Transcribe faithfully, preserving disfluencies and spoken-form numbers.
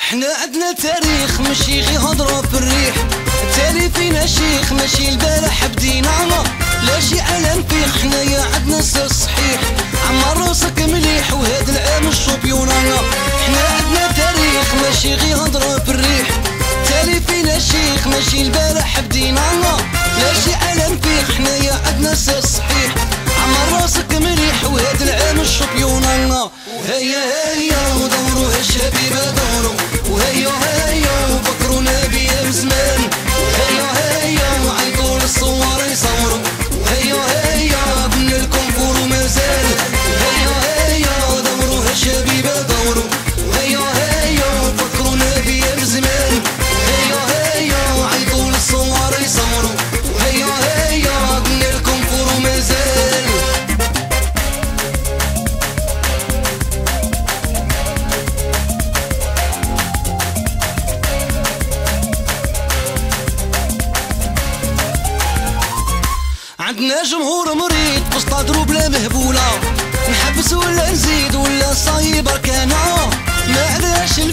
حنا عندنا تاريخ ماشي غي هضرة في الريح. التالي فينا شيخ ماشي البارح بدينا، لا شي علم فيه حنايا عندنا سر صحيح. عمر راسك مليح وهاد العام الشامبيون. حنا عندنا تاريخ ماشي غي هضرة في الريح. التالي فينا شيخ ماشي البارح بدينا، لا شي علم فيه حنايا عندنا سر صحيح. عمر راسك مليح وهاد العام الشامبيون. وهيا هيا ودورو هالشبيبة دورو، وهيا هيا وفكرونا بيا زمان. وهيا هيا وعيطوا للصور يصوروا، وهيا هيا بن الكونفور ومازال. وهيا هيا دورو هالشبيبة دورو، وهيا هيا وفكرونا بيا زمان. وهيا هيا وعيطوا للصور يصوروا، وهيا هيا بن الكونفور ومازال. عندنا جمهور مريض بسطادرو بلا مهبولة، نحب